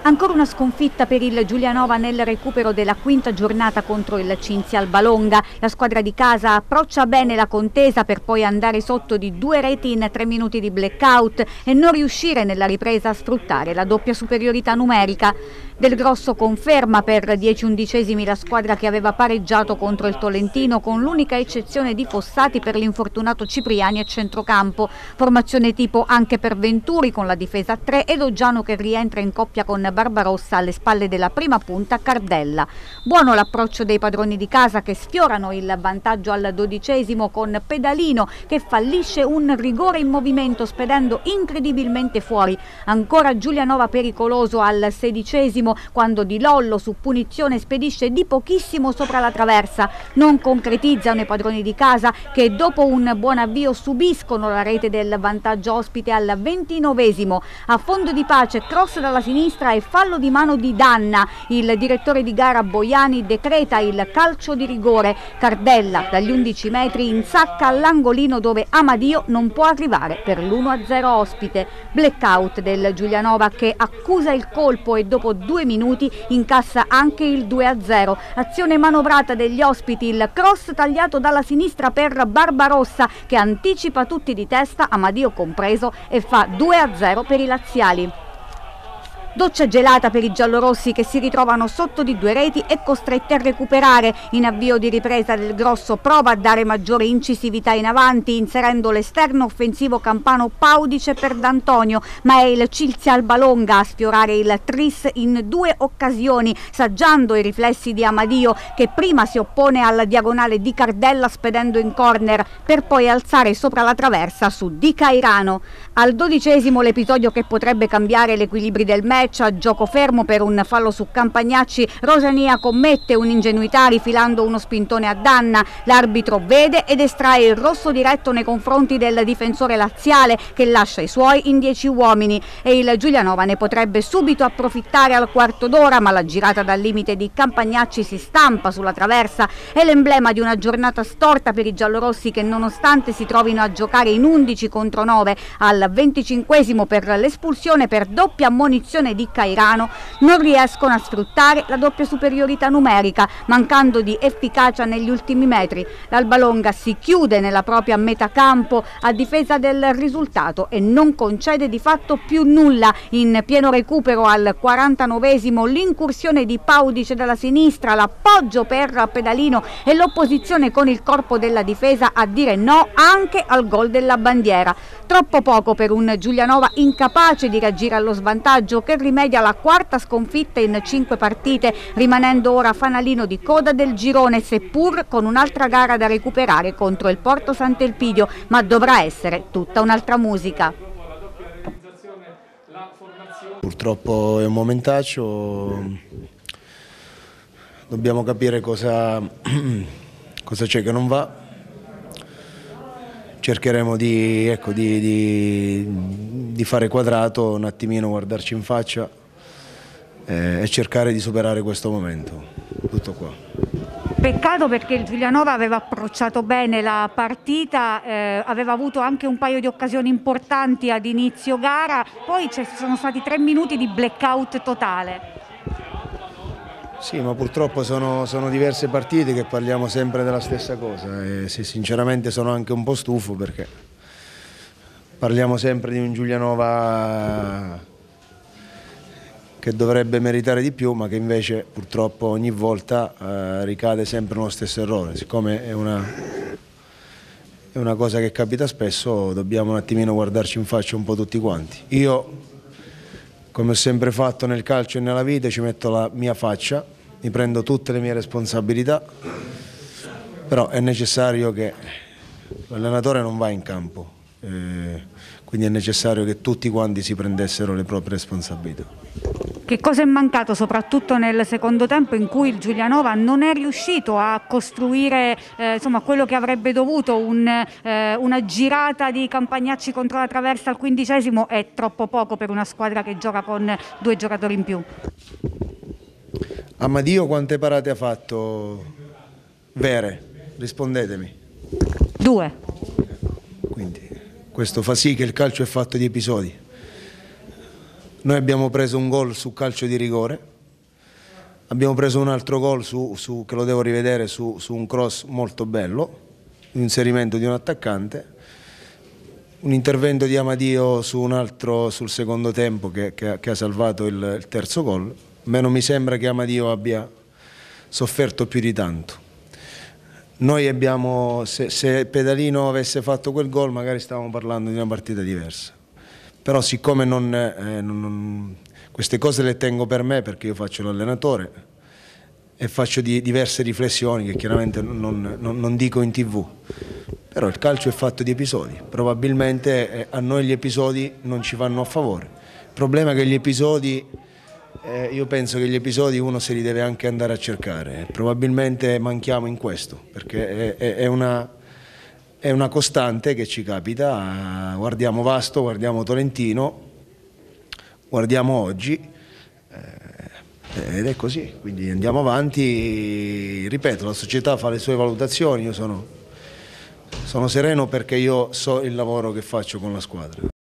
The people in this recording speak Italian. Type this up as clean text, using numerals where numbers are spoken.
Ancora una sconfitta per il Giulianova nel recupero della quinta giornata contro il Cinzia Albalonga. La squadra di casa approccia bene la contesa per poi andare sotto di 2 reti in 3 minuti di blackout e non riuscire nella ripresa a sfruttare la doppia superiorità numerica. Del Grosso conferma per 10/11 la squadra che aveva pareggiato contro il Tolentino, con l'unica eccezione di Fossati per l'infortunato Cipriani a centrocampo. Formazione tipo anche per Venturi con la difesa a 3 e Loggiano che rientra in coppia con Barbarossa alle spalle della prima punta Cardella. Buono l'approccio dei padroni di casa che sfiorano il vantaggio al 12° con Pedalino che fallisce un rigore in movimento spedendo incredibilmente fuori. Ancora Giulianova pericoloso al 16° quando Di Lollo su punizione spedisce di pochissimo sopra la traversa. Non concretizzano i padroni di casa che dopo un buon avvio subiscono la rete del vantaggio ospite al 29°. A fondo di pace, cross dalla sinistra e fallo di mano di Danna. Il direttore di gara Boiani decreta il calcio di rigore. Cardella dagli 11 metri insacca all'angolino dove Amadio non può arrivare per l'1-0 ospite. Blackout del Giulianova che accusa il colpo e dopo 2 minuti incassa anche il 2-0. Azione manovrata degli ospiti, il cross tagliato dalla sinistra per Barbarossa che anticipa tutti di testa, Amadio compreso, e fa 2-0 per i laziali. Doccia gelata per i giallorossi che si ritrovano sotto di 2 reti e costretti a recuperare. In avvio di ripresa del Grosso prova a dare maggiore incisività in avanti inserendo l'esterno offensivo campano Paudice per D'Antonio, ma è il Cinzia Albalonga a sfiorare il tris in 2 occasioni, saggiando i riflessi di Amadio che prima si oppone alla diagonale di Cardella spedendo in corner per poi alzare sopra la traversa su Di Cairano. Al 12° l'episodio che potrebbe cambiare l'equilibrio del match. A gioco fermo per un fallo su Campagnacci, Rosania commette un'ingenuità rifilando uno spintone a Danna. L'arbitro vede ed estrae il rosso diretto nei confronti del difensore laziale che lascia i suoi in 10 uomini e il Giulianova ne potrebbe subito approfittare al quarto d'ora, ma la girata dal limite di Campagnacci si stampa sulla traversa. È l'emblema di una giornata storta per i giallorossi che nonostante si trovino a giocare in 11 contro 9 al 25° per l'espulsione per doppia ammonizione di Cairano non riescono a sfruttare la doppia superiorità numerica, mancando di efficacia negli ultimi metri. L'Albalonga si chiude nella propria metà campo a difesa del risultato e non concede di fatto più nulla. In pieno recupero al 49° l'incursione di Paudice dalla sinistra, l'appoggio per Pedalino e l'opposizione con il corpo della difesa a dire no anche al gol della bandiera. Troppo poco per un Giulianova incapace di reagire allo svantaggio che rimedia la 4ª sconfitta in 5 partite, rimanendo ora fanalino di coda del girone, seppur con un'altra gara da recuperare contro il Porto Sant'Elpidio, ma dovrà essere tutta un'altra musica. Purtroppo è un momentaccio, dobbiamo capire cosa c'è che non va. Cercheremo di fare quadrato, un attimino guardarci in faccia e cercare di superare questo momento. Tutto qua. Peccato perché il Giulianova aveva approcciato bene la partita, aveva avuto anche un paio di occasioni importanti ad inizio gara, poi ci sono stati 3 minuti di blackout totale. Sì, ma purtroppo sono diverse partite che parliamo sempre della stessa cosa e sinceramente sono anche un po' stufo perché parliamo sempre di un Giulianova che dovrebbe meritare di più ma che invece purtroppo ogni volta ricade sempre nello stesso errore. Siccome è una cosa che capita spesso, dobbiamo un attimino guardarci in faccia un po' tutti quanti. Io, come ho sempre fatto nel calcio e nella vita, ci metto la mia faccia, mi prendo tutte le mie responsabilità, però è necessario che l'allenatore non va in campo, quindi è necessario che tutti quanti si prendessero le proprie responsabilità. Che cosa è mancato soprattutto nel secondo tempo in cui il Giulianova non è riuscito a costruire quello che avrebbe dovuto, una girata di Campagnacci contro la traversa al 15° è troppo poco per una squadra che gioca con 2 giocatori in più. Amadio quante parate ha fatto vere? Rispondetemi. 2. Quindi questo fa sì che il calcio è fatto di episodi. Noi abbiamo preso un gol su calcio di rigore, abbiamo preso un altro gol che lo devo rivedere su un cross molto bello, un inserimento di un attaccante, un intervento di Amadio su un altro sul secondo tempo che ha salvato il terzo gol. A me non mi sembra che Amadio abbia sofferto più di tanto. Noi abbiamo, se Pedalino avesse fatto quel gol magari stavamo parlando di una partita diversa, però siccome queste cose le tengo per me perché io faccio l'allenatore e faccio diverse riflessioni che chiaramente non dico in TV, però il calcio è fatto di episodi, probabilmente a noi gli episodi non ci vanno a favore. Il problema è che gli episodi, io penso che gli episodi uno se li deve anche andare a cercare, probabilmente manchiamo in questo, perché è una costante che ci capita, guardiamo Vasto, guardiamo Tolentino, guardiamo oggi, ed è così, quindi andiamo avanti, ripeto, la società fa le sue valutazioni, io sono sereno perché io so il lavoro che faccio con la squadra.